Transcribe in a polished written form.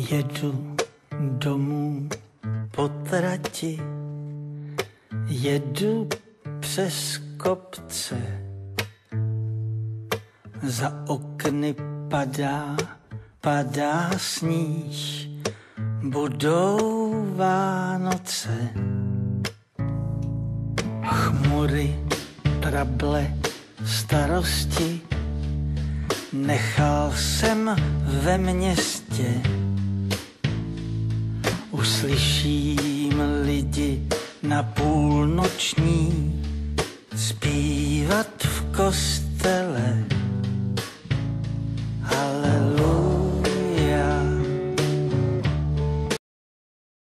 Jedu domů po trati, jedu přes kopce, za okny padá sníh, budou Vánoce. Chmury, trable, starosti nechal jsem ve městě. Uslyším lidi na půlnoční zpívat v kostele.